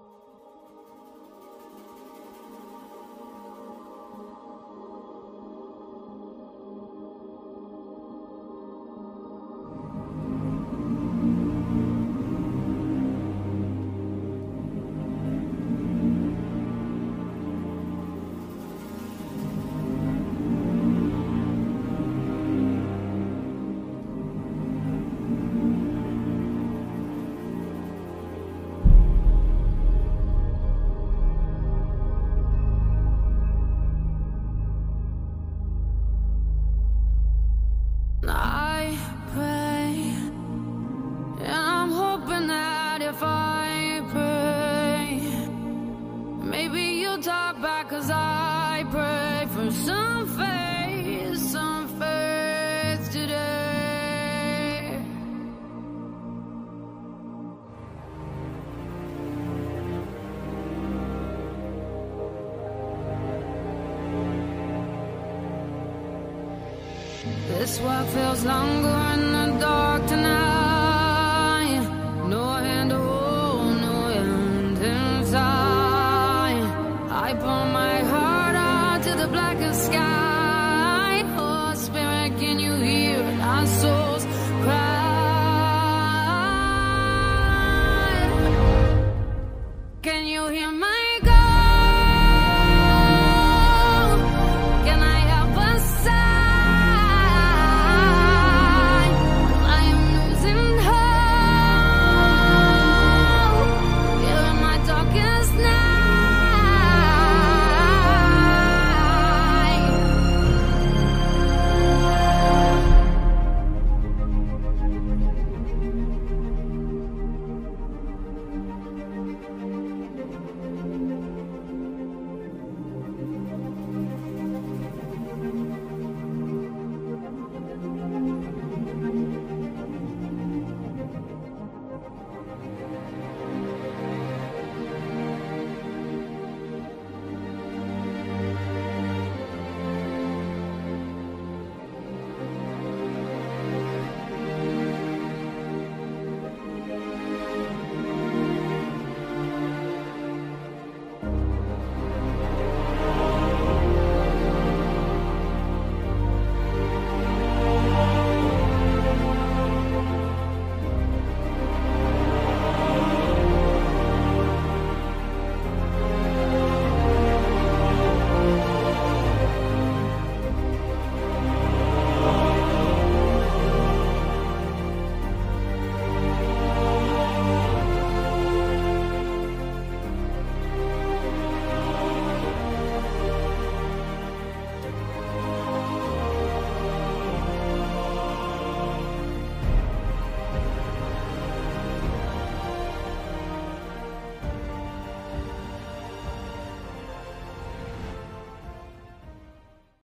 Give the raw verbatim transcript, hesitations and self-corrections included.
I pray, and I'm hoping that if I pray, maybe you'll talk back, 'cause I pray for some faith, some faith today. This walk feels longer in the dark tonight. No hand to hold, no hand inside. I pour my heart out to the blackest sky. Oh, Spirit, can you hear our soul?